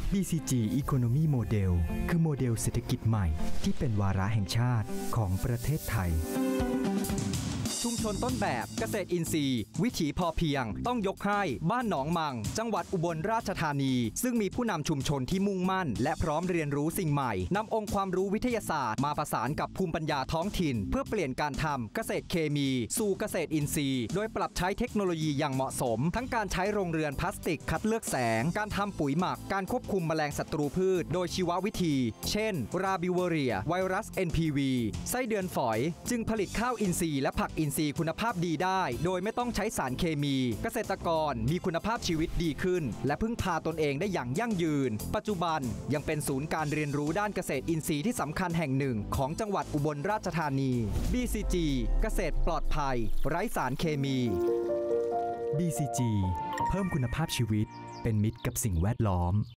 BCG Economy Model คือโมเดลเศรษฐกิจใหม่ที่เป็นวาระแห่งชาติของประเทศไทยชุมชนต้นแบบเกษตรอินทรีย์วิถีพอเพียงต้องยกให้บ้านหนองมังจังหวัดอุบลราชธานีซึ่งมีผู้นำชุมชนที่มุ่งมั่นและพร้อมเรียนรู้สิ่งใหม่นำองค์ความรู้วิทยาศาสตร์มาประสานกับภูมิปัญญาท้องถิ่นเพื่อเปลี่ยนการทำเกษตรเคมีสู่เกษตรอินทรีย์โดยปรับใช้เทคโนโลยีอย่างเหมาะสมทั้งการใช้โรงเรือนพลาสติกคัดเลือกแสงการทำปุ๋ยหมักการควบคุมแมลงศัตรูพืชโดยชีววิธีเช่นราบิวเรียไวรัส NPV ไส้เดือนฝอยจึงผลิตข้าวอินทรีย์และผักอินทรีย์คุณภาพดีได้โดยไม่ต้องใช้สารเคมีเกษตรกรมีคุณภาพชีวิตดีขึ้นและพึ่งพาตนเองได้อย่างยั่งยืนปัจจุบันยังเป็นศูนย์การเรียนรู้ด้านเกษตรอินทรีย์ที่สำคัญแห่งหนึ่งของจังหวัดอุบลราชธานี BCG เกษตรปลอดภัยไร้สารเคมี BCG เพิ่มคุณภาพชีวิตเป็นมิตรกับสิ่งแวดล้อม